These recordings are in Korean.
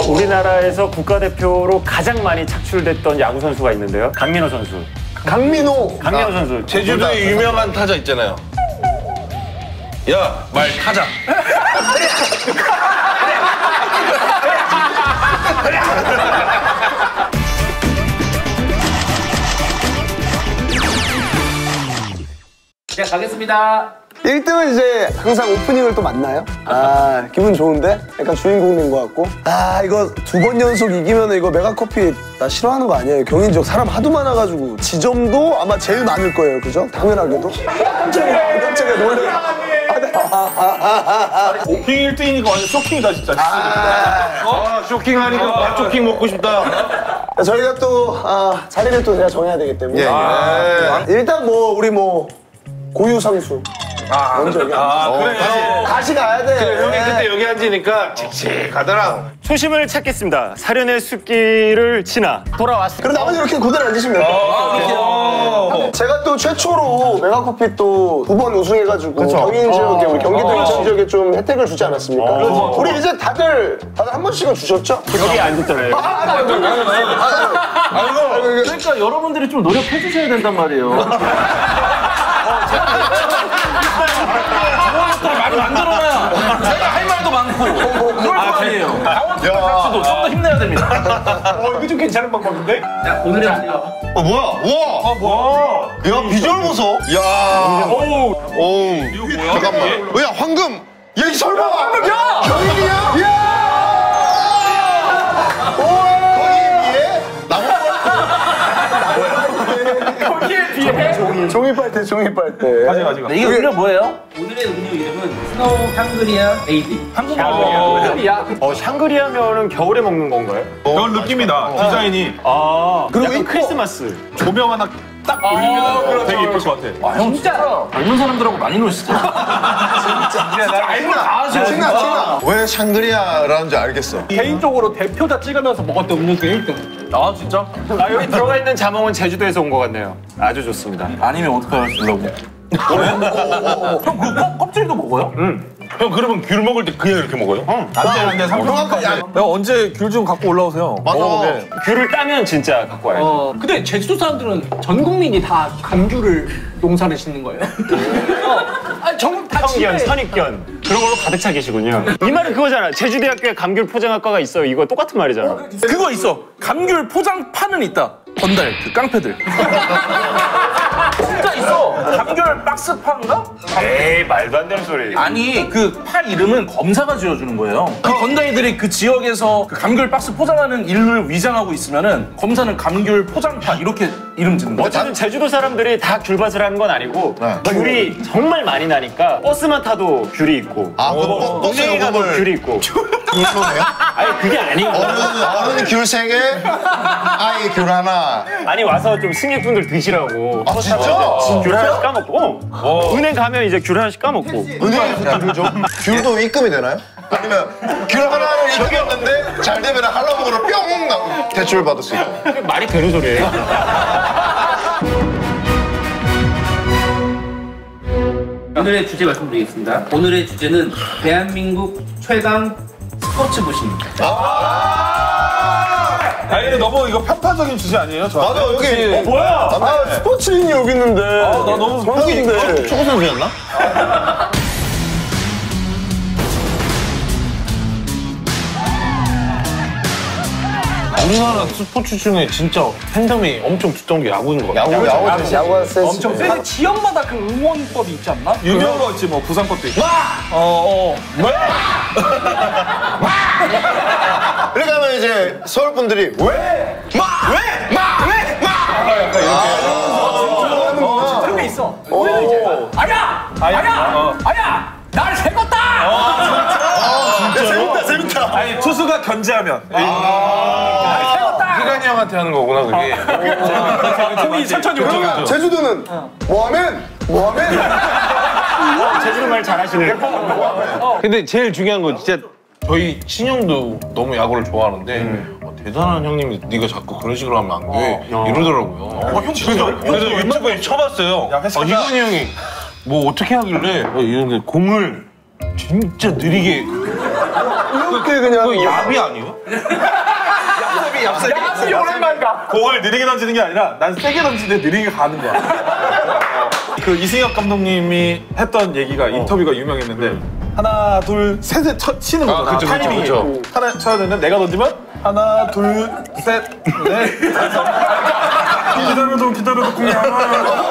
우리나라에서 국가대표로 가장 많이 착출됐던 야구 선수가 있는데요. 강민호 선수. 강민호 선수. 제주도에 유명한 타자 있잖아요. 야, 말 타자. 자, 가겠습니다. 1등은 이제 항상 오프닝을 또 만나요? 아, 기분 좋은데? 약간 주인공 된 것 같고. 아, 이거 2번 연속 이기면 이거 메가커피 나 싫어하는 거 아니에요? 경인지역 사람 하도 많아가지고 지점도 아마 제일 많을 거예요, 그죠? 당연하게도. 깜짝이야, 놀래. 오핑 1등이니까 완전 쇼킹이다, 진짜. 쇼킹하니까 밥쇼킹 먹고 싶다. 저희가 또 자리를 또 제가 정해야 되기 때문에. 일단 우리 고유 선수. 먼저 여기 그래. 다시 가야 돼. 그래, 형이 그때 여기 앉으니까 칙칙하더라. 초심을 찾겠습니다. 사련의 숲길을 지나 돌아왔습니다. 그럼 나머지 이렇게 그대로 앉으시면 돼요. 제가 또 최초로 메가커피 또 2번 우승해가지고 경인 지역에 우리 경기도 인천 지역에 좀 혜택을 주지 않았습니까? 우리 이제 다들 한 번씩은 주셨죠? 여기 앉았잖아요. 그러니까 여러분들이 좀 노력해 주셔야 된단 말이에요. 많이 만들어놔야 제가 할 말도 많고 그럴 거 아니에요. 강원도 좀 더 힘내야 됩니다. 이거 좀 괜찮은 방법인데? 자, 오늘의 문제요. 뭐야? 우와! 뭐야? 야, 비주얼 보소. 야. 오우. 이거 뭐야? 잠깐만. 야, 황금. 야, 이 설마. 황금이야! 경인이야? 야! 종이 빨대. 가져가. 이게 음료 뭐예요? 오늘의 음료 이름은 스노우 향그리아 AD. 샹그리아. 샹그리아면은 겨울에 먹는 건가요? 그런 느낌이다. 디자인이. 그리고 이 크리스마스. 조명 하나 딱 올리면 되게 예쁠 것 같아. 형 진짜 젊은 사람들하고 많이 노시죠? 진짜 알고 다 하세요. 진짜. 왜 샹그리아라는 줄 알겠어. 개인적으로 대표자 찍으면서 먹었던 음료 중에 1등. 아 진짜? 여기 들어가 있는 자몽은 제주도에서 온 것 같네요. 아주 좋습니다. 아니면 어떡하려고? 형 그 껍질도 먹어요? 형 그러면 귤 먹을 때 그냥 이렇게 먹어요? 안 돼. 형 언제 귤 좀 갖고 올라오세요. 맞아. 귤을 따면 진짜 갖고 와야죠. 근데 제주도 사람들은 전 국민이 다 감귤을 농사를 짓는 거예요. 아니 전국 다 성견, 선입견 그런 걸로 가득 차 계시군요. 이 말은 그거잖아. 제주대학교에 감귤 포장학과가 있어. 이거 똑같은 말이잖아. 그거 있어. 감귤 포장판은 있다. 건달 그 깡패들. 진짜 있어. 감귤 박스판인가? 에이 말도 안 되는 소리. 아니 그 파 이름은 검사가 지어주는 거예요. 그 건달들이 그 지역에서 그 감귤 박스 포장하는 일을 위장하고 있으면은 검사는 감귤 포장파 이렇게 이름 짓는 거야. 어쨌든 제주도 사람들이 다 귤밭을 하는 건 아니고 귤이 정말 많이 나니까 버스만 타도 귤이 있고 은행에 가도 귤이 있고. 귤소네요? 아니 그게 아니고 어른 귤 3개, 아이 귤 하나. 아니 와서 좀 승객분들 드시라고. 아 진짜? 귤 하나씩 까먹고 은행 가면 이제 귤 하나씩 까먹고. 은행에서 귤 줘? 귤도 입금이 되나요? 아니면 귤 하나를 입금했는데 잘 되면 한라봉으로 뿅 나고 대출 받을 수 있고. 그게 말이 되는 소리예요? 오늘의 주제 말씀드리겠습니다. 오늘의 주제는 대한민국 최강 스포츠 부심입니다. 아니 근데 너무 이거 편파적인 주제 아니에요? 맞아 여기 뭐야? 스포츠인이 여기 있는데. 나 너무 선수인데. 축구 선수였나? 우리나라 스포츠 중에 진짜 팬덤이 엄청 두터운 게 야구인 것 같아. 야구가 세지. 엄청 근데 지역마다 그 응원법이 있지 않나? 유명한 거 있지 뭐 부산 것도 있고. 그러니까 하면 이제 서울 분들이 왜? 그런 게 있어. 그러면 이제 아야! 날 세웠다! 재밌다. 아니 투수가 견제하면. 희관이 형한테 하는 거구나 그게. 천천히 그러면 제주도는 뭐하면? 제주도 말 잘하시네. 근데 제일 중요한 건 진짜 저희 친형도 너무 야구를 좋아하는데 대단한 형님이 네가 자꾸 그런 식으로 하면 안 돼 이러더라고요. 형 진짜? 그래서 유튜브에 쳐봤어요. 희관이 형이 뭐 어떻게 하길래 이런 공을 진짜 느리게 이렇게 그냥. 그거 야비 아니에요? 얍삽이 오랜만이다. 공을 느리게 던지는 게 아니라 난 세게 던지는데 느리게 가는 거야. 그 이승엽 감독님이 했던 얘기가 인터뷰가 유명했는데 하나 둘 셋에 치는 거잖아. 타이밍이. 하나 쳐야 되는데 내가 던지면 하나 둘 셋 넷 기다려도 그냥.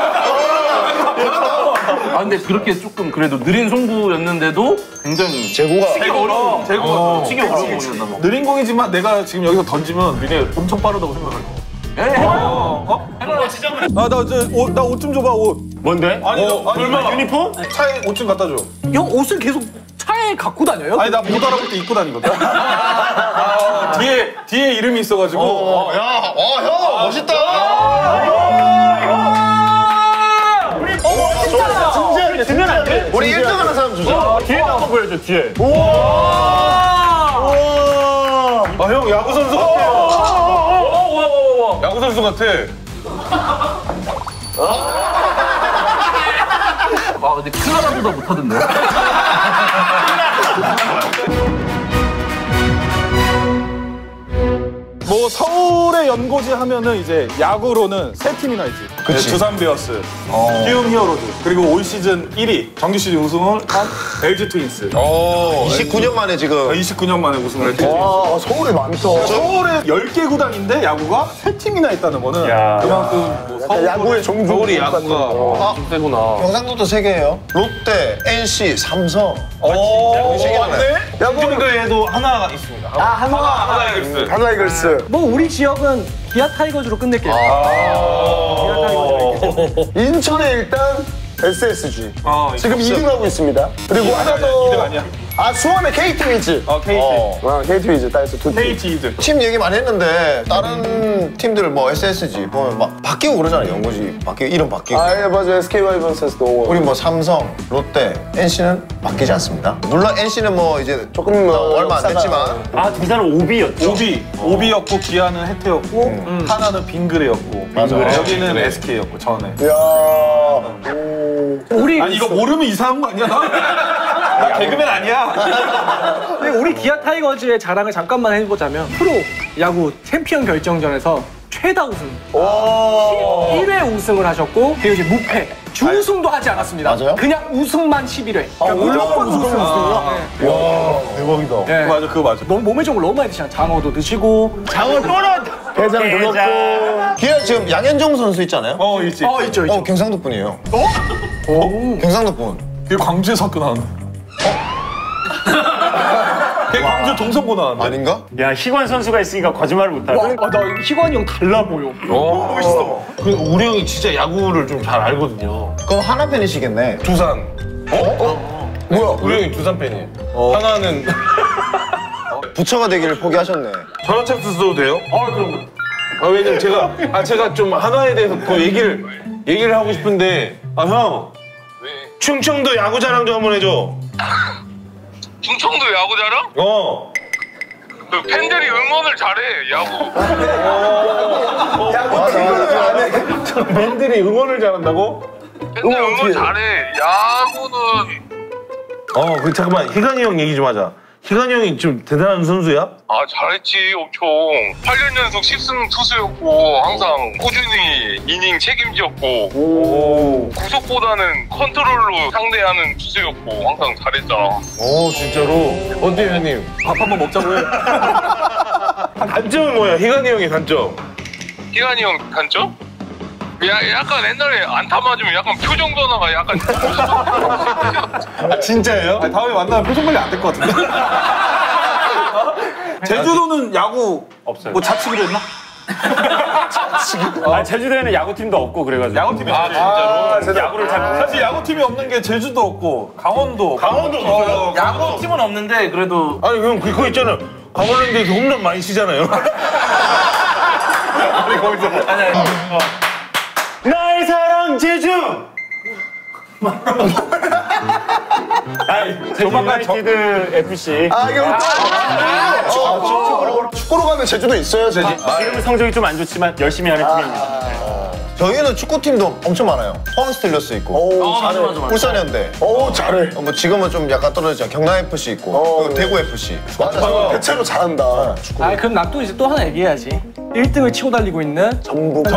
아 근데 그렇게 조금 그래도 느린 송구였는데도 굉장히 제구가 치기 어려워. 제구가 치기 어려워 보인다. 느린 공이지만 내가 지금 여기서 던지면 니네 엄청 빠르다고 생각할 거야. 나 옷 좀 줘봐 옷. 뭔데? 아니 얼마 유니폼? 차에 옷 좀 갖다 줘. 형 옷을 계속 차에 갖고 다녀요? 아니 나 못 알아볼 때 입고 다니거든. 뒤에 이름이 있어가지고. 형 멋있다. 진짜 주면 안 돼? 우리 1등 하는 사람 주자. 뒤에 한번 보여줘 뒤에. 아 형 야구 선수 같아요. 야구 선수 같아. 아 근데 클라라보다 못하던데. 뭐 서울의 연고지 하면은 이제 야구로는 세 팀이나 있지. 두산 베어스, 키움 히어로즈, 그리고 올 시즌 1위 정규 시즌 우승을 한 LG 트윈스. 29년 만에 지금. 29년 만에 우승을 했지. 와, 서울이 많다. 서울에 10개 구단인데 야구가 3팀이나 있다는 거는 야. 그만큼 뭐 서울 야구의 종족. 서울이 야구가 좀 세구나. 경상도도 3개예요. 롯데, NC, 삼성. 맞네? 야구에도 하나가 있습니다. 한화 이글스. 뭐 우리 지역은 기아 타이거즈로 끝낼게요. 기아 타이거즈로. 인천에 일단 SSG. 지금 있어. 2등 하고 있습니다. 그리고 하나 더. 2등 아니야. 수원의 KT 위즈. KT. KT 위즈 따에서 두 팀. KT 2등. 팀 얘기 많이 했는데 다른 팀들 뭐 SSG 보면 막 바뀌고 그러잖아요. 연고지 바뀌고 이름 바뀌고. 예, 맞아요. SK 와이번스에서도. 우리 뭐 삼성, 롯데, NC는 바뀌지 않습니다. 물론 NC는 뭐 이제 조금 얼마 안 역사가- 됐지만 아 두산은 오비였죠. 오비였고 기아는 혜태였고 하나는 빙그레였고 여기는 SK였고 전에. 이야. 우리 아니 이거 모르면 이상한 거 아니야? 나 개그맨 아니야. 우리 기아 타이거즈의 자랑을 잠깐만 해보자면 프로 야구 챔피언 결정전에서 최다 우승 11회 우승을 하셨고 그리고 이제 무패 준우승도 하지 않았습니다. 맞아요? 그냥 우승만 11회. 그러니까 무조건 우승이었어요. 대박이다. 네. 맞아 그거 맞아. 너무 몸에 좋은 걸 너무 많이 드시잖아요. 장어도 드시고 장어 또 넣었다. 대장도 넣고. 기아 지금 양현종 선수 있잖아요. 있지. 있죠. 경상도 분이에요. 경상도 분. 걔 광주에서 학교 나왔네. 걔 광주 동성고 나왔네. 아닌가? 야 희관 선수가 있으니까 거짓말을 못하네. 나 희관이 형 달라 보여. 멋있어. 그 우리 형이 진짜 야구를 좀 잘 알거든요. 그럼 하나 팬이시겠네. 두산. 뭐야? 우리 형이 두산 팬이에요. 하나는 부처가 되기를 포기하셨네. 전화 텍스트 써도 돼요? 그럼. 왜냐면 제가 좀 하나에 대해서 더 얘기를 하고 싶은데 형. 충청도 야구 자랑 좀 한번 해줘. 충청도 야구 자랑? 그 팬들이 응원을 잘해 야구. 팬들이 응원을 잘한다고? 팬들 응원 잘해. 야구는 그 잠깐만 희관이 형 얘기 좀 하자. 희관이 형이 좀 대단한 선수야? 잘했지 엄청. 8년 연속 10승 투수였고 항상 꾸준히 이닝 책임지었고 구속보다는 컨트롤로 상대하는 투수였고 항상 잘했잖아. 진짜로? 어때요 형님? 밥 한번 먹자고 해. 단점은 뭐야? 희관이 형의 단점. 희관이 형 단점? 약간 옛날에 안타 맞으면 약간 표정 변화가 약간 진짜예요? 다음에 만나면 표정 관리 안 될 것 같은데. 제주도는 야구 없어요. 뭐 자치기로 했나? 제주도에는 야구팀도 없고 그래가지고. 야구팀이 진짜로? 야구를 잘 사실 야구팀이 없는 게 제주도 없고 강원도 없어요? 야구팀은 없는데 그래도 아니 형 그거 있잖아요. 강원랜드에서 홈런 많이 치잖아요. 아니 거기서 나의 사랑 제주. 조만간 유나이티드 FC. 축구로 가면 제주도 있어요, 제주. 지금 성적이 좀 안 좋지만 열심히 하는 팀입니다. 저희는 축구팀도 엄청 많아요. 포항 스틸러스 있고, 오, 맞아. 울산현대. 오, 잘해. 뭐 지금은 좀 약간 떨어졌지만 경남 FC 있고, 그리고 대구 FC. 맞아. 대체로 잘한다. 아 그럼 난 또 이제 또 하나 얘기해야지. 1등을 치고 달리고 있는 전북.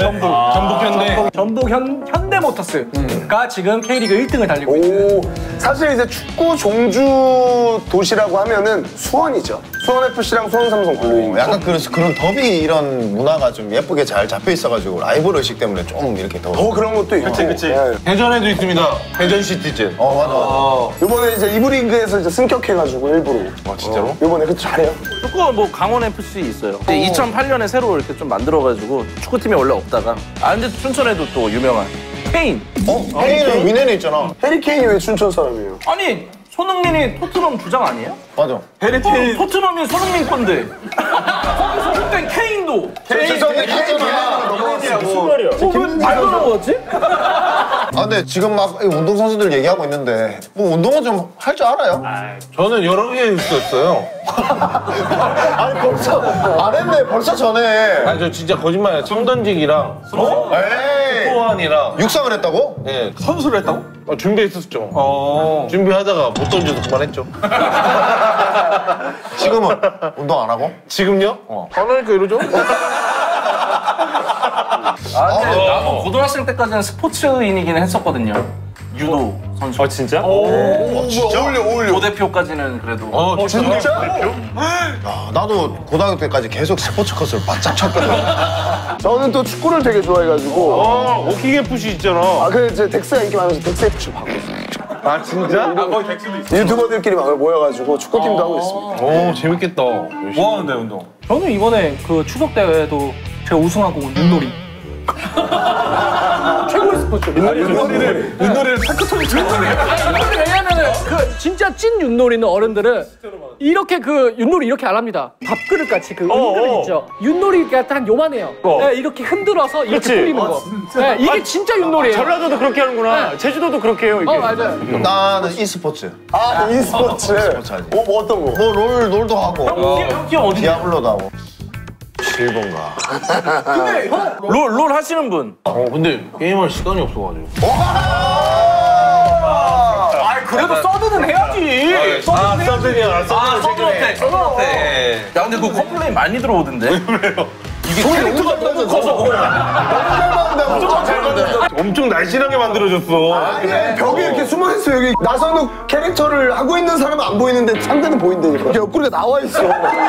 전북 현대모터스가 지금 K리그 1등을 달리고 있는. 오, 사실 이제 축구 종주 도시라고 하면은 수원이죠. 수원 FC랑 수원 삼성 분류인. 약간 그런 더비 이런 문화가 좀 예쁘게 잘 잡혀 있어가지고 라이벌 의식 때문에 좀 이렇게 더. 그런 것도 있고. 그치. 예. 대전에도 있습니다. 대전 시티즌. 맞아. 이번에 이제 이브리그에서 이제 승격해가지고 일부러. 아 진짜로? 이번에 그 잘해요. 축구는 뭐 강원 FC 있어요. 2008년에 새로 이렇게 좀 만들어가지고 축구팀이 원래 없다가 근데 춘천에도 또 유명한 케인. 케인은 위넨에 있잖아. 해리 케인이 왜 춘천 사람이에요? 아니 손흥민이 토트넘 주장 아니에요? 맞아. 해리케인 토트넘이 손흥민 건데. 거기서 그때 케인도. 최선의 케인이야. 왜 말도 안 거였지? 근데 지금 막 운동선수들 얘기하고 있는데 뭐 운동은 좀 할 줄 알아요? 저는 여러 개 있었어요. 아니 벌써 안 했네. 벌써 전에. 아니 저 진짜 거짓말이야. 청 던지기랑 에이. 소환이랑 육상을 했다고? 예 선수를 했다고? 준비했었죠. 준비하다가 못 던져서 그만했죠. 지금은 운동 안 하고? 지금요? 안 하니까 이러죠. 근데 나도 고등학생 때까지는 스포츠인이긴 했었거든요. 유도 선수. 진짜? 진짜? 도 대표까지는 그래도. 진짜? 나도 고등학교 때까지 계속 스포츠 컷을 바짝 쳤거든. 저는 또 축구를 되게 좋아해가지고. 워킹 FC 있잖아. 그 이제 덱스가 인기 많아서 덱스 FC 바꿨어요. 아 진짜? 거기 백수도 있어. 유튜버들끼리 막 모여가지고 축구팀도 하고 있습니다. 오 재밌겠다. 뭐 하는데 운동? 저는 이번에 그 추석 대회도 제가 우승하고 온 윷놀이. 최고의 스포츠. 윷놀이를 사크톤처럼 해. 아니, 왜냐면은 그 진짜 찐 윷놀이는 어른들은 이렇게 그 윷놀이 이렇게 안 합니다. 밥그릇 같이 그 은그릇 있죠. 윷놀이가 한 요만해요. 네, 이렇게 흔들어서 이렇게 그치. 돌리는 거. 네, 이게 진짜 윷놀이에요. 전라도도 그렇게 하는구나. 제주도도 그렇게 해요, 이게. 맞아요. 나는 e스포츠. e스포츠. 뭐 어떤 거? 뭐 롤도 하고. 형 어디? 디아블로도 하고. 일본가. 롤 하시는 분. 근데 게임할 시간이 없어가지고. 그래도 서든은 해야지. 서든이야. 서든어택. 야 근데 그 컴플레인 많이 들어오던데. 캐릭터가 너무 커서. 엄청 날씬하게 만들어줬어. 벽에 이렇게 숨어있어. 여기 나선욱 캐릭터를 하고 있는 사람은 안 보이는데 상대는 보인다니까. 이렇게 옆구리가 나와 있어.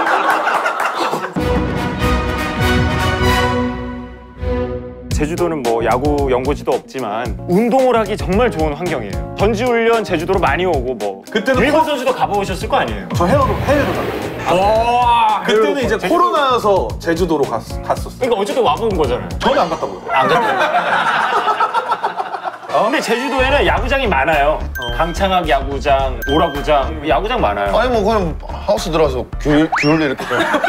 제주도는 뭐 야구 연고지도 없지만 운동을 하기 정말 좋은 환경이에요. 전지훈련 제주도로 많이 오고 뭐 그때는 일본 선수도 가보셨을 거 아니에요. 저 해외도 갔어요. 그때는 이제 코로나여서 제주도로 갔었어. 그러니까 어쨌든 와본 거잖아요. 저는 안 갔다고요. 근데 제주도에는 야구장이 많아요. 강창학 야구장, 오라구장, 야구장 많아요. 아니 뭐 그냥 하우스 들어와서 귤 이렇게.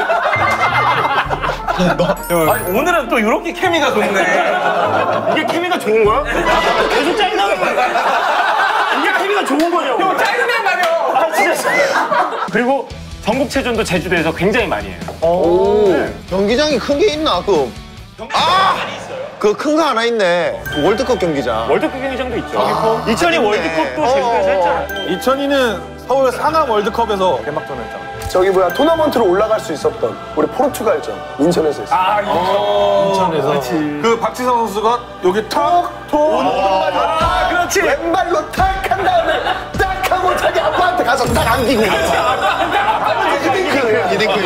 아니 오늘은 또 이렇게 케미가 좋네. 이게 케미가 좋은 거야? 계속 짜증나는 거야. 이게 케미가 좋은 거냐고. 형 짜증내 말이야. 아 진짜. 그리고 전국체전도 제주도에서 굉장히 많이 해요. 경기장이 큰 게 있나? 그 큰 거 하나 있네. 월드컵 경기장. 월드컵 경기장도 있죠. 2002 월드컵도 제주도에서 했잖아요. 2002는 서울 상암 월드컵에서 개막전을 했잖아. 저기 뭐야 토너먼트로 올라갈 수 있었던 우리 포르투갈전 인천에서 했어. 인천에서. 그 박지성 선수가 여기 그렇지. 왼발로 탁 한 다음에 딱 하고 자기 아빠한테 가서 딱 안기고. 이딩크.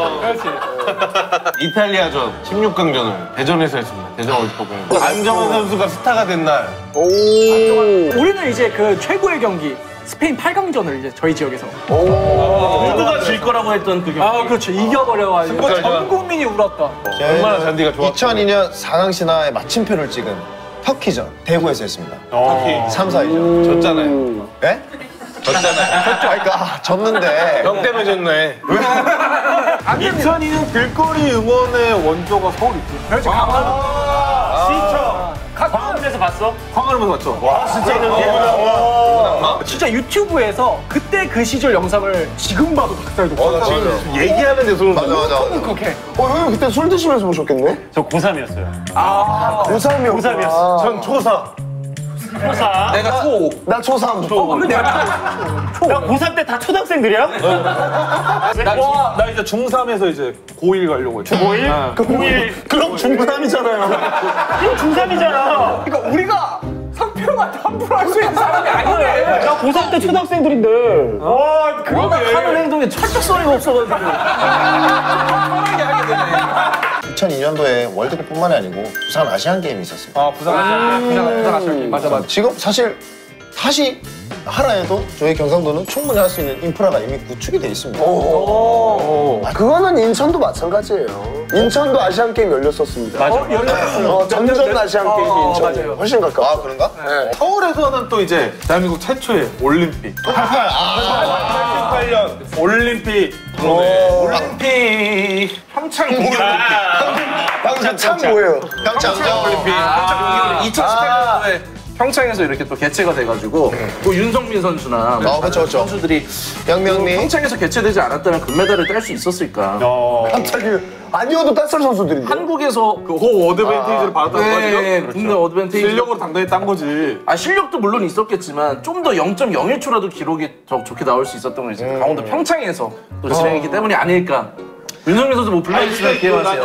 이탈리아전 16강전을 대전에서 했습니다. 대전 월드컵을. 안정환 선수가 스타가 된 날. 우리는 이제 그 최고의 경기 스페인 8강전을 이제 저희 지역에서. 누구가 질 거라고 했던 그 경기. 그렇죠. 이겨버려가지고 전 국민이 울었다. 얼마나 잔디가 좋았어. 2002년 4강 신화의 마침표를 찍은 터키전 대구에서 했습니다. 터키 3, 4위전. 졌잖아요. 예? 졌잖아요. 그러니까 졌는데. 형 때문에 졌네. 2002년 길거리 응원의 원조가 서울 있지. 시청. 강원에서 봤어? 황하면서 맞죠? 와 진짜 진짜 유튜브에서 그때 그 시절 영상을 지금 봐도 박살도 나 지금 얘기하는 데 소름 맞아. 그렇게. 형님 그때 술 드시면서 보셨겠네? 저 고3이었어요. 고3이요. 고3이었어. 전 초사. 고3. 내가 초. 나 초3. 그래 내가 나 고3 때 다 초등학생들이야? 나 이제 중3에서 이제 고1 가려고 했죠. 고1? 고1 그럼 중3이잖아요. 이거 중3이잖아. 그러니까 우리가 상표한테 함부로 할 수 있는 사람이 아니네. 나 고3 때 초등학생들인데. 와 그러다 하는 행동에 철저성이 없어가지고. 편하게 하게 되네. 2002년도에 월드컵뿐만이 아니고 부산 아시안 게임이 있었습니다. 아, 부산 아시안 맞아. 지금 사실 다시 하라 해도 저희 경상도는 충분히 할 수 있는 인프라가 이미 구축이 돼 있습니다. 그거는 인천도 마찬가지예요. 인천도 아시안 게임 열렸었습니다. 맞아. 전전 아시안 게임이 인천이 맞아요. 훨씬 가까워. 아 그런가? 서울에서는 또 이제 대한민국 최초의 올림픽. 88년 올림픽. 올림픽 평창 동계올림픽. 방금 참 뭐예요? 평창 올림픽. 평창 2018년도에 평창에서 이렇게 또 개최가 돼가지고 또 윤성민 선수나 그렇죠. 선수들이 양명미. 평창에서 개최되지 않았다면 금메달을 딸 수 있었을까? 갑자기 아니어도 땄을 선수들인데. 한국에서 호 어드밴티지를 받았다는 네, 거죠? 국내 어드밴테이지 실력으로 당당히 딴 거지. 실력도 물론 있었겠지만 좀 더 0.01초라도 기록이 더 좋게 나올 수 있었던 건 이제 강원도 평창에서 또 진행했기 때문이 아닐까. 윤성민 선수 뭐 불러주시면 기회하세요.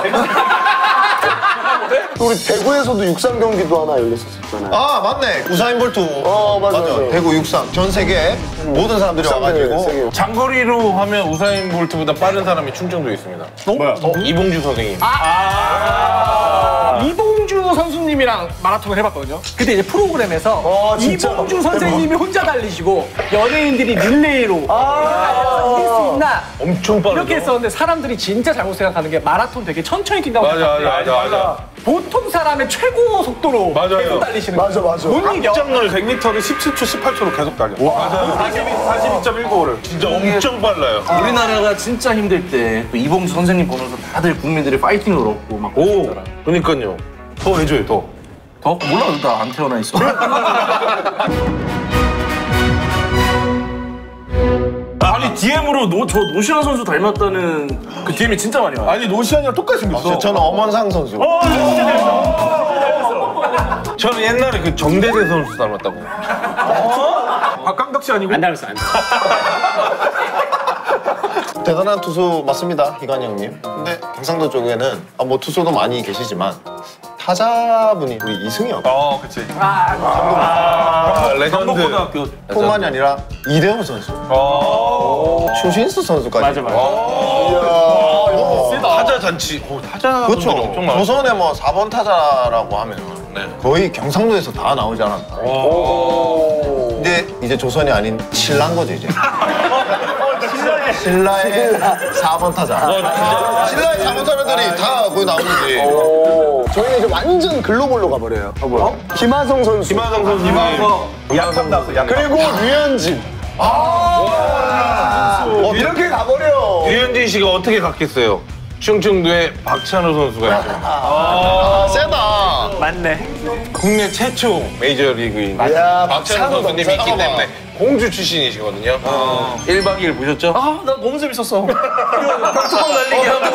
우리 대구에서도 육상 경기도 하나 열렸었잖아요. 아 맞네. 우사인 볼트. 맞아. 대구 육상 전 세계 모든 사람들이 와가지고. 장거리로 하면 우사인 볼트보다 빠른 사람이 충청도에 있습니다. 뭐야? 이봉주 선생님. 이봉주 선수님이랑 마라톤을 해봤거든요. 그때 이제 프로그램에서 진짜? 이봉주 선생님이 혼자 달리시고 연예인들이 릴레이로 이길 수 있나 엄청 빠르죠. 이렇게 했었는데 사람들이 진짜 잘못 생각하는 게 마라톤 되게 천천히 뛴다고 맞아. 보통 사람의 최고 속도로 맞아요. 계속 달리시는 맞아. 못 이겨. 깜짝 놀 100m를 17초, 18초로 계속 달려. 맞아요. 42.195를. 진짜 엄청 빨라요. 우리나라가 진짜 힘들 때 또 이봉주 선생님 보면서 다들 국민들이 파이팅을 얻고 막 오, 그러니까요. 더 해줘요, 더. 더? 몰라, 나 안 태어나 있어. 아니 DM으로 저 노시환 선수 닮았다는 그 DM이 진짜 많이 와요. 아니 노시안이랑 똑같이 생겼어. 저는 엄원상 선수. 저는 옛날에 그 정대세 선수 닮았다고. 박강덕 씨 아니고? 안 닮았어, 안 닮았어. 대단한 투수 맞습니다, 희관이 형님. 근데 경상도 쪽에는 뭐 투수도 많이 계시지만 타자분이 우리 이승엽. 그치. 레전드. 강동고등학교. 뿐만이 아니라 이대호 선수. 추신수 선수까지. 맞아. 타자 잔치. 타자 그렇죠. 엄청 많아요. 조선의 뭐 4번 타자라고 하면 거의 경상도에서 다 나오지 않았나. 근데 이제 조선이 아닌 신라인 거죠 이제. 신라의 4번 타자. 신라의 4번 타자들이 다 거기 나오는지. 저희는 이제 완전 글로벌로 가버려요. 김하성 선수. 김하성 선수. 약한 나왔어. 그리고 류현진. 이렇게 가버려. 류현진 씨가 어떻게 갔겠어요? 충청도에 박찬호 선수가 있죠. 세다. 맞네. 국내 최초 메이저리그인 야, 박찬호 선수님이 있기 잠깐만. 때문에 공주 출신이시거든요. 1박 2일 보셨죠? 나 너무 재밌었어. 병뚜껑 날리기 하고.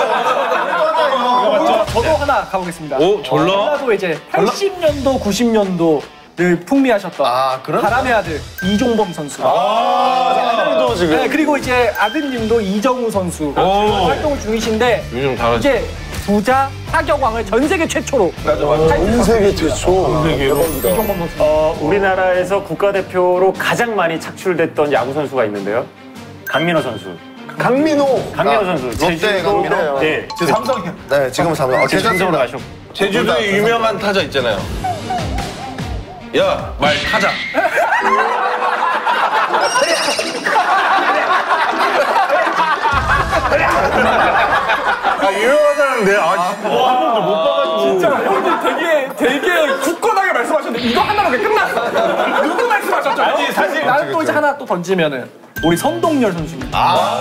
저도 하나 가보겠습니다. 오, 졸라? 전라도 이제 80년도, 90년도를 풍미하셨던 바람의 아들 이종범 선수. 아들도 지금. 네, 그리고 이제 아드님도 이정우 선수 활동을 중이신데 요즘 잘하죠. 이제 부자 타격왕을 전 세계 최초로 전 세계 최초. 이종범 선수. 우리나라에서 국가대표로 가장 많이 착출됐던 야구 선수가 있는데요. 강민호 선수. 강민호. 강민호 선수. 롯데 제주도- 강민호? 네. 지금 삼성이야. 네, 지금 삼성. 제주 삼성으로 가셨고. 제주도에 유명한 타자 있잖아요. 야, 말 타자. 유명하다는데. 한 번도 못 봐가지고. 진짜 형님 되게 굳건하게 말씀하셨는데 이거 하나로 그냥 끝났어. 누구 말씀하셨죠? 아니, 사실 나는 또 이제 하나 또 던지면은 우리 선동열 선수입니다.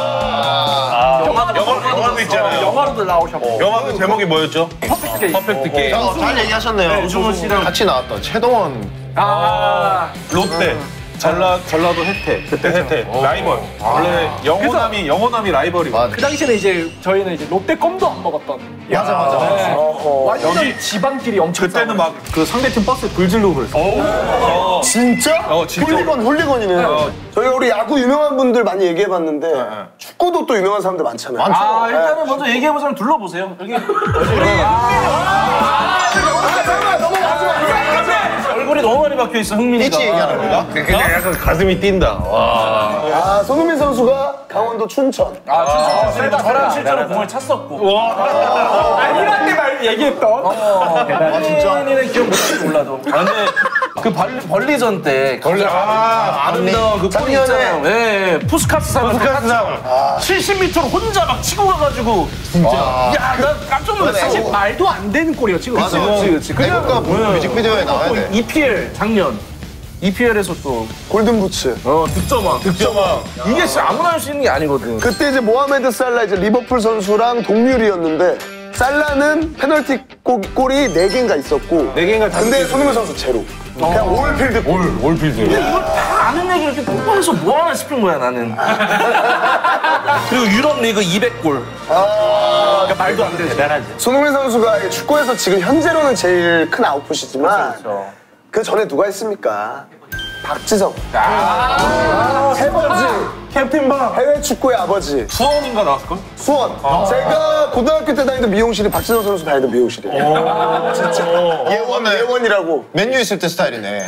영화도 있잖아요. 영화로도 나오셨고. 영화 제목이 뭐였죠? 퍼펙트 게임. 퍼펙트 게임. 잘 얘기하셨네요. 유승훈 씨랑 같이 나왔던 최동원. 롯데. 전라도 혜태. 그때 혜태. 라이벌. 원래 영호남이 라이벌이고. 맞아. 그 당시에는 이제 저희는 이제 롯데 껌도 안 먹었던. 맞아. 완전 집안끼리 엄청. 그때는 막 그 상대팀 버스에 불 지르고 그랬어. 진짜? 진짜. 홀리건이네. 저희가 우리 야구 유명한 분들 많이 얘기해봤는데 축구도 또 유명한 사람들 많잖아요. 일단은 먼저 얘기해보자면 둘러보세요. 여기 얼굴이 너무 많이 박혀있어, 흥민이가. 피치 얘기하는 건가? 그냥 약간 가슴이 뛴다. 와. 손흥민 선수가 강원도 춘천. 저랑 실제로 공을 찼었고. 아니란 데말 얘기했던. 흥민이는 기억 못할지 몰라도. 근데 그 벌리전 때 아름다운 그 골 있잖아요. 예, 푸스카스 상. 70m로 혼자 막 치고 가가지고. 진짜. 야, 나 깜짝 놀랐어. 사실 말도 안 되는 골이었지. 맞아. 그치. 애국가 뮤직비디오에 나와야 돼. EPL 작년. EPL에서 또 골든부츠. 득점왕. 이게 진짜 아무나 할 수 있는 게 아니거든. 그때 이제 모하메드 살라 이제 리버풀 선수랑 동률이었는데 살라는 페널티 골이 4개인가 있었고 4개인가 근데 손흥민 선수 제로. 그냥 올필드 골. 올필드. 이걸 다 아는 얘기를 이렇게 뽀뽀해서 뭐하나 싶은 거야 나는. 그리고 유럽 리그 200골. 그러니까 말도 안 돼. 대단하지. 손흥민 선수가 축구에서 지금 현재로는 제일 큰 아웃풋이지만 그 전에 누가 있습니까? 박지성. 해버지. 캡틴박. 해외 축구의 아버지. 수원인가 나왔을걸? 수원. 제가 고등학교 때 다니던 미용실이 박지성 선수 다니던 미용실이에요. 진짜. 예원이라고. 맨유 있을 때 스타일이네.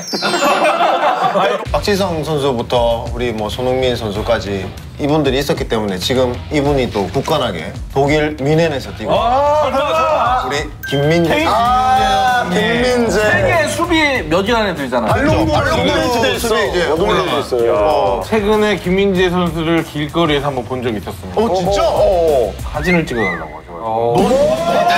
박지성 선수부터 우리 뭐 손흥민 선수까지 이분들이 있었기 때문에 지금 이분이 또 굳건하게 독일 뮌헨에서 뛰고 우리 김민재. 김민재. 세계 수비 몇 위 안에 들잖아. 발롱도르 수비 이제 노미네이트 됐어요. 최근에 김민재 선수를 길거리에서 한번 본 적이 있었습니다. 진짜? 사진을 찍어달라고 하셔가지고.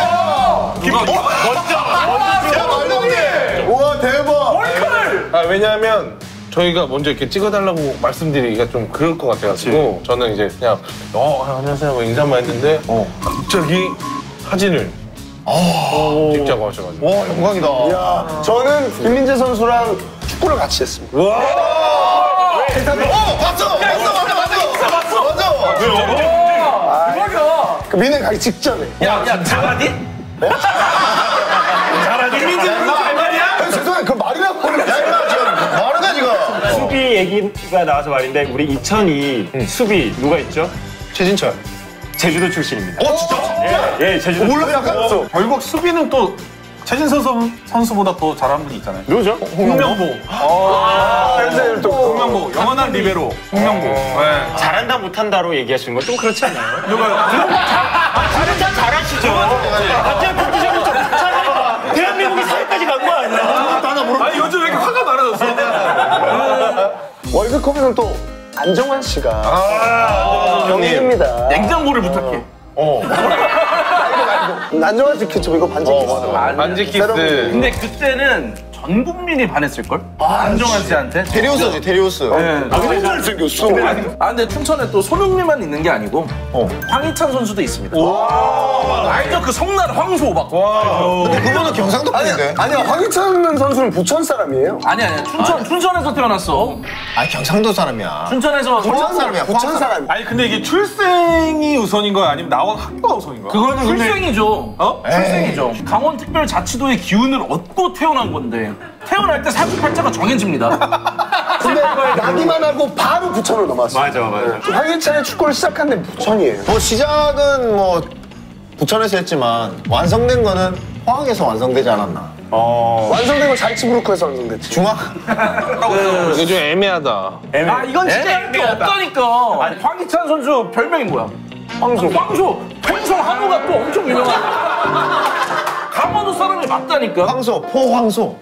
우와 대박. 왜냐하면 저희가 먼저 이렇게 찍어달라고 말씀드리기가 좀 그럴 것 같아가지고 저는 이제 그냥 안녕하세요 뭐 인사만 했는데 갑자기 사진을 찍자고 하셔가지고. 와, 영광이다. 야, 저는 김민재 선수랑 축구를 같이 했습니다. 봤어! 그 민혜 가기 직전에. 야, 잘하니? 김민재 선수 말이야? 죄송해요, 그 말이라고 하는 거야. 마르가 지금. 수비 얘기가 나와서 말인데 우리 2002 수비 누가 있죠? 최진철. 제주도 출신입니다. 진짜? 예, 제주도. 몰랐어. 결국 수비는 또 최진선 선수보다 더 잘하는 분이 있잖아요. 누구죠? 홍명보. 현재 또 홍명보. 영원한 리베로. 홍명보. 네. 잘한다 못한다로 얘기하시는 건 좀 그렇지 않나요? 누가요? 잘한다 잘하시죠. 갑자기 포지션을 좀 잘해봐. 대한민국이 4위까지 간 거 아니야? 아니 요즘 왜 이렇게 화가 많아졌어? 월드컵에는 또 안정환 씨가 경기입니다. 냉장고를 부탁해. 안정환 씨 키쳐 이거 반지 키스. 반지 키스. 근데 그때는 전 국민이 반했을걸? 안정환 씨한테? 테리우스지, 테리우스. 너무 잘생겼어. 근데 춘천에 또 손흥민만 있는 게 아니고 황희찬 선수도 있습니다. 알죠? 그 성난 황소 막. 근데 그거는 경상도 분인데. 아니야, 황희찬 선수는 부천 사람이에요. 아니야. 춘천에서 태어났어. 아니, 경상도 사람이야. 춘천에서 포항 사람이야, 부천 포항 사람. 아니 근데 이게 출생이 우선인 거야? 아니면 나온 학교가 우선인 거야? 그거는 출생이죠. 출생이죠. 강원특별자치도의 기운을 얻고 태어난 건데 태어날 때 사주팔자가 정해집니다. 근데 나기만 하고 바로 부천으로 넘어왔어. 맞아. 황희찬의 축구를 시작한 데는 부천이에요. 뭐 시작은 뭐 부천에서 했지만 완성된 거는 포항에서 완성되지 않았나. 완성된 건 잘치부르크에서 완성됐지. 중학? 이거 좀 애매하다. 이건 진짜 게 없다니까. 황희찬 선수 별명이 뭐야? 황소. 황소 한우가 또 엄청 유명한. 강원도 사람이 맞다니까. 황소, 포황소.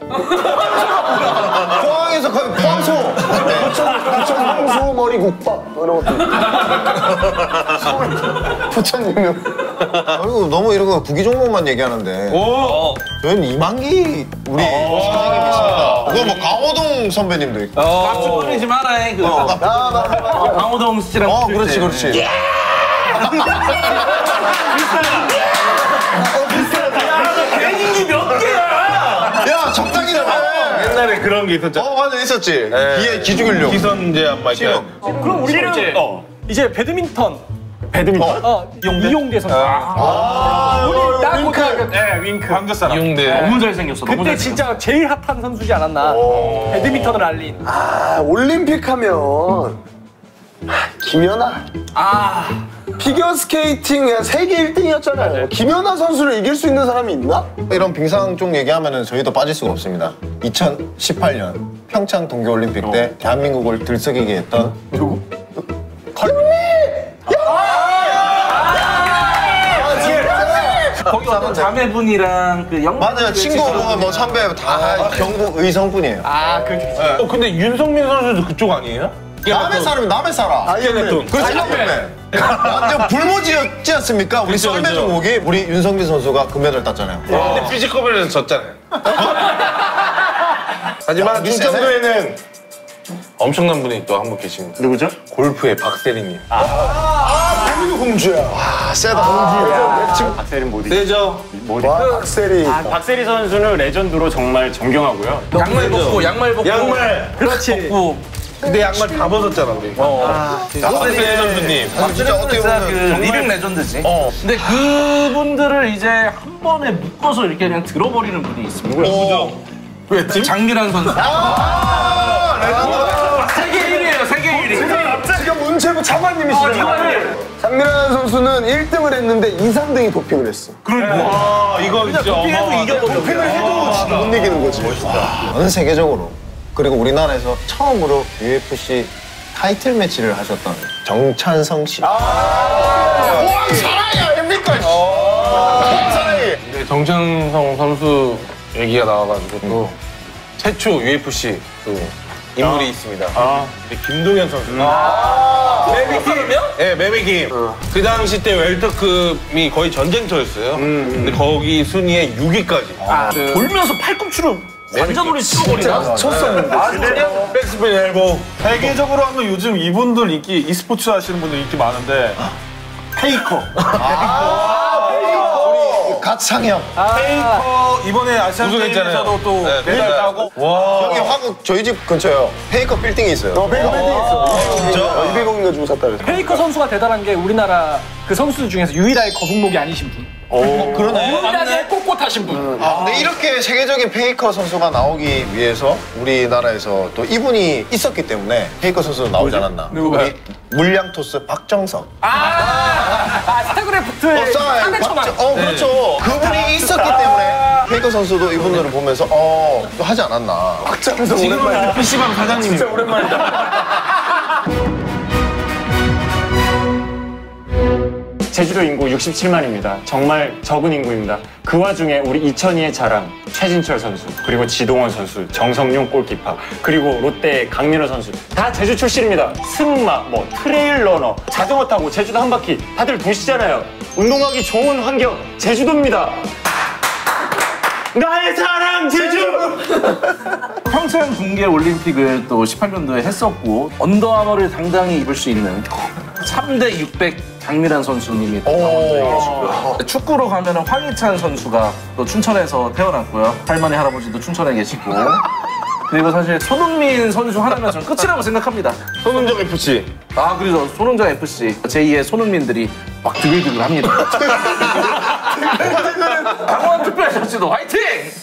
포항에서 거의 포황소. 부천 황소 머리 국밥 이런 것도. 부천 유명. 아이고 너무 이런 거 구기 종목만 얘기하는데. 저희는 이만기 우리 선생님이 있습니다. 그거 뭐 강호동 선배님도 있고. 깜짝거리지 마라. 강호동 씨랑. 그렇지 그렇지. 괜히 몇 개야. 야 적당히 좀 해. 옛날에 그런 게 있었죠. 맞아 있었지. 기회 죽이려고. 기선제 안 마셔. 그럼 우리는 이제 배드민턴 배드민턴? 이용대 선수. 우리 딱 윙크. 네, 윙크. 한국 사람. 이용대. 너무 잘생겼어. 너무 그때 잘생겼어. 진짜 제일 핫한 선수지 않았나? 배드민턴을 알린. 올림픽 하면 김연아. 피겨 스케이팅 세계 1등이었잖아요. 김연아 선수를 이길 수 있는 사람이 있나? 이런 빙상 쪽 얘기하면은 저희도 빠질 수가 없습니다. 2018년 평창 동계올림픽 때 대한민국을 들썩이게 했던 누구? 거기 어떤 자매분이랑 그 맞아요. 친구 뭐 선배 다 경북 의성분이에요. 근데 윤성민 선수도 그쪽 아니에요? 남의 사람이 남의 사람. 아이언맨. 그렇지, 아이언맨. 완전 불모지였지 않습니까? 우리 썰매 종목이 우리 윤성민 선수가 금메달 땄잖아요. 근데 피지컬에서 졌잖아요. 하지만 충청도에는 엄청난 분이 또 한 분 계십니다. 누구죠? 골프의 박세린님. 한국 공주야. 세다. 박세린 모디. 세죠? 와, 박세리. 박세리 선수는 레전드로 정말 존경하고요. 양말 벗고 양말 벗고. 양말. 그렇지. 벗고. 근데 양말 다 벗었잖아 우리. 박세린 선수님. 진짜 어떻게 보면 그 리빙 레전드지. 근데 그분들을 이제 한 번에 묶어서 이렇게 그냥 들어버리는 분이 있습니다. 누구죠? 왜? 장미란 선수. 세계 1위에요. 세계 1위. 지금 문체부 차관님이시잖아요. 장미란 선수는 1등을 했는데 2, 3등이 도핑을 했어. 와 이거 진짜 도핑해도 이겨버려. 도핑을 해도 지금 못 이기는 거지. 전 세계적으로 그리고 우리나라에서 처음으로 UFC 타이틀 매치를 하셨던 정찬성 씨. 사랑이 아닙니까? 사랑이. 근데 정찬성 선수 얘기가 나와가지고 또 최초 UFC 또 인물이 있습니다. 우리 김동현 선수. 매비팀이요? 네, 매미김. 그 당시 때 웰터급이 거의 전쟁터였어요. 근데 거기 순위에 6위까지. 돌면서 팔꿈치로 완전으로 치워버리나? 쳤었는데. 백스핀 엘보. 세계적으로 하면 요즘 이분들 인기, e스포츠 하시는 분들 인기 많은데 페이커. 갓상형. 페이커 이번에 아시안 게임에서도 또 네, 메달 따고. 여기 화곡 저희 집 근처에요. 페이커 빌딩이 있어요. 베이커 밴딩 있어. 진짜? 200억 내주고 샀다 그래서. 페이커 선수가 대단한 게 우리나라 그 선수 중에서 유일하게 거북목이 아니신 분. 그러네. 유일하게 꼿꼿하신 분. 근데 이렇게 세계적인 페이커 선수가 나오기 위해서 우리나라에서 또 이분이 있었기 때문에 페이커 선수도 나오지 않았나. 우리 물량토스 박정석. 스타크래프트의 상대 천왕. 그렇죠. 그분이 있었기 때문에 페이커 선수도 이분들을 보면서 또 하지 않았나. 박장성 오랜만이다. PC방 사장님. 진짜 오랜만이다. 제주도 인구 67만입니다. 정말 적은 인구입니다. 그 와중에 우리 2002의 자랑 최진철 선수, 그리고 지동원 선수, 정성용 골키퍼, 그리고 롯데의 강민호 선수 다 제주 출신입니다. 승마, 트레일 러너, 자전거 타고 제주도 한 바퀴 다들 도시잖아요. 운동하기 좋은 환경 제주도입니다. 나의 사랑 제주! 평창 동계 올림픽을 또 18년도에 했었고 언더아머를 당당히 입을 수 있는 3대 600 장미란 선수님이 또 강원도에 계시고요. 축구로 가면은 황희찬 선수가 또 춘천에서 태어났고요. 할머니 할아버지도 춘천에 계시고. 그리고 사실 손흥민 선수 하나면 저는 끝이라고 생각합니다. 손흥정 FC. 그래서 손흥정 FC 제2의 손흥민들이 막 드글드글합니다. 강원 특별자치도 화이팅!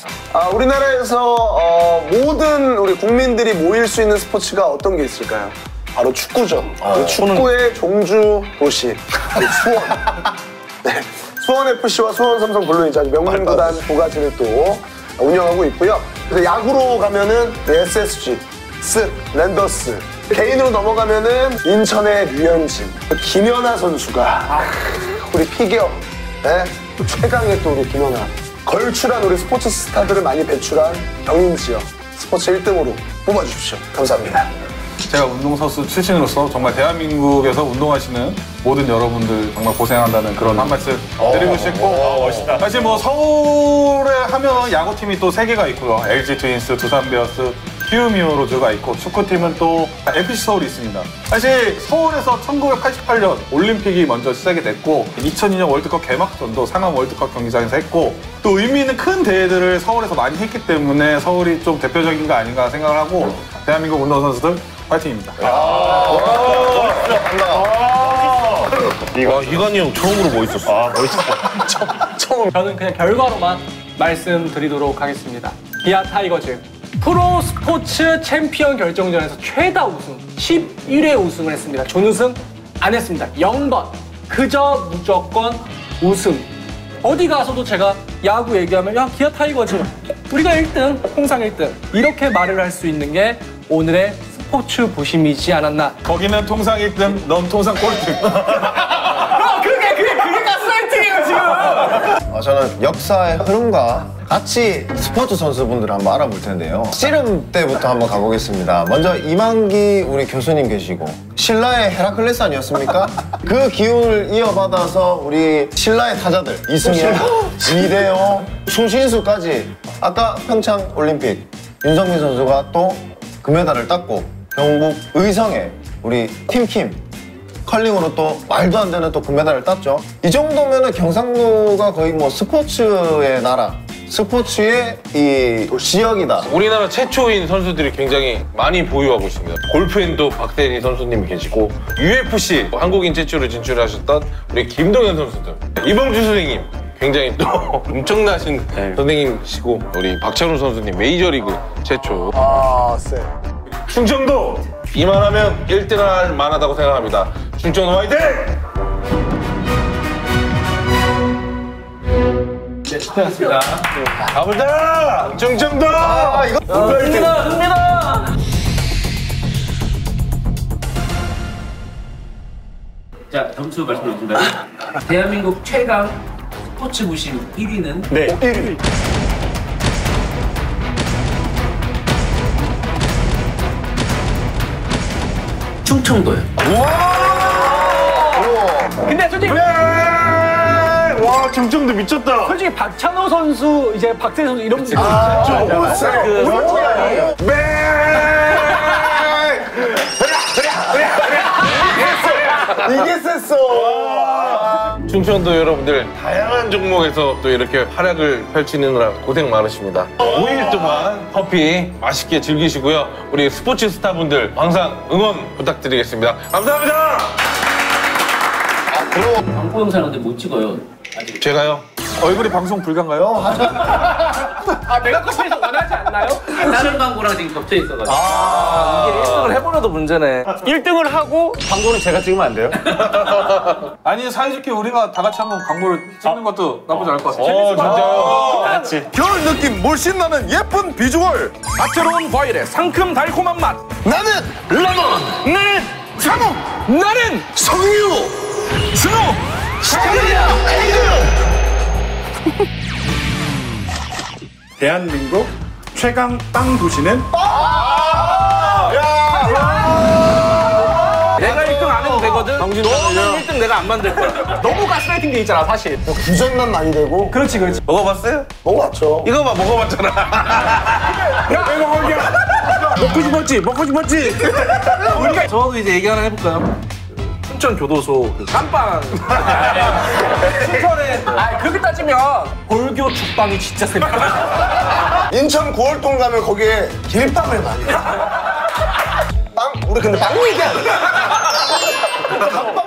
우리나라에서 모든 우리 국민들이 모일 수 있는 스포츠가 어떤 게 있을까요? 바로 축구죠. 축구의 종주 도시 수원. 네. 수원 FC와 수원 삼성 물론이죠. 명문구단 두 가지를 또 운영하고 있고요. 그래서 야구로 가면은 SSG, 스, 랜더스. 개인으로 넘어가면은 인천의 류현진, 김연아 선수가 우리 피겨, 네? 또 최강의 또 우리 김연아. 걸출한 우리 스포츠 스타들을 많이 배출한 경인 지역 스포츠 1등으로 뽑아주십시오. 감사합니다. 제가 운동선수 출신으로서 정말 대한민국에서 운동하시는 모든 여러분들 정말 고생한다는 그런 한 말씀 드리고 싶고 멋있다. 사실 뭐 서울에 하면 야구팀이 또 3개가 있고요. LG 트윈스, 두산 베어스, 키움히어로즈가 있고 축구팀은 또 FC 서울이 있습니다. 사실 서울에서 1988년 올림픽이 먼저 시작이 됐고 2002년 월드컵 개막전도 상암 월드컵 경기장에서 했고 또 의미 있는 큰 대회들을 서울에서 많이 했기 때문에 서울이 좀 대표적인 거 아닌가 생각을 하고 대한민국 운동선수들 파이팅입니다. 이관이 형 처음으로 멋있었어. 저는 그냥 결과로만 말씀드리도록 하겠습니다. 기아 타이거즈 프로 스포츠 챔피언 결정전에서 최다 우승 11회 우승을 했습니다. 준우승 안 했습니다. 0번 그저 무조건 우승. 어디 가서도 제가 야구 얘기하면 야 기아 타이거즈 우리가 1등 통상 1등 이렇게 말을 할 수 있는 게 오늘의 스포츠 부심이지 않았나. 거기는 통상 1등, 넌 통상 꼴등. 그게 가스라이팅이에요 지금. 저는 역사의 흐름과 같이 스포츠 선수분들을 한번 알아볼 텐데요. 씨름 때부터 한번 가보겠습니다. 먼저 이만기 우리 교수님 계시고 신라의 헤라클레스 아니었습니까? 그 기운을 이어받아서 우리 신라의 타자들 이승엽, 이대호, 추신수까지 아까 평창 올림픽 윤성민 선수가 또 금메달을 땄고 경북 의성에 우리 팀킴 컬링으로 또 말도 안 되는 또 금메달을 땄죠. 이 정도면은 경상도가 거의 뭐 스포츠의 나라, 스포츠의 이 지역이다. 우리나라 최초인 선수들이 굉장히 많이 보유하고 있습니다. 골프엔도 박대리 선수님이 계시고 UFC 한국인 최초로 진출하셨던 우리 김동현 선수들, 이범주 선생님 굉장히 또 엄청나신 선생님이시고 우리 박찬호 선수님 메이저리그 최초. 쎄. 충청도 이만하면 1등 할 만하다고 생각합니다. 충청도 화이팅! 네, 수고하셨습니다. 가보자! 충청도! 이거 흥미다! 자, 점수 말씀드리겠습니다. 대한민국 최강 스포츠 부심 1위는 네. 1위. 충청도요. 근데 솔직히 와, 충청도 미쳤다! 솔직히 박찬호 선수 이제 박세 선수 이런 분들 너무 쎄. 이게 셌어. 충청도 여러분들 다양한 종목에서 또 이렇게 활약을 펼치느라 고생 많으십니다. 5일 동안 커피 맛있게 즐기시고요. 우리 스포츠 스타분들 항상 응원 부탁드리겠습니다. 감사합니다. 광고 영상인데 못 찍어요. 아직. 제가요? 얼굴이 방송 불가인가요? 아 메가커피에서 원하지 않나요? 다른 광고랑 지금 겹쳐 있어가지고. 이게 1등을 해보려도 문제네. 1등을 하고 광고는 제가 찍으면 안 돼요? 아니 사이좋게 우리가 다 같이 한번 광고를 찍는 것도 나쁘지 않을 것 같아요. 진짜요? 다 같이. 겨울 느낌 물씬 나는 예쁜 비주얼. 다채로운 과일의 상큼 달콤한 맛. 나는 레몬. 나는 상어. 나는 석류. 스노. 대한민국 최강 빵 도시는 내가 1등 안 해도 되거든. 너는 1등 내가 안 만들 거야. 너무 가스라이팅 돼 있잖아 사실. 부전만 많이 되고. 그렇지. 먹어봤어요? 먹어봤죠. 이거 봐, 먹어봤잖아. 먹고 싶었지. 저도 이제 얘기 하나 해볼까요? 춘천 교도소 그 깜빵. 춘천에 그렇게 따지면 골교 죽빵이 진짜 셉니다. 인천 고월동 가면 거기에 길빵을 많이 해. 빵? 우리 근데 빵 얘기 안 해.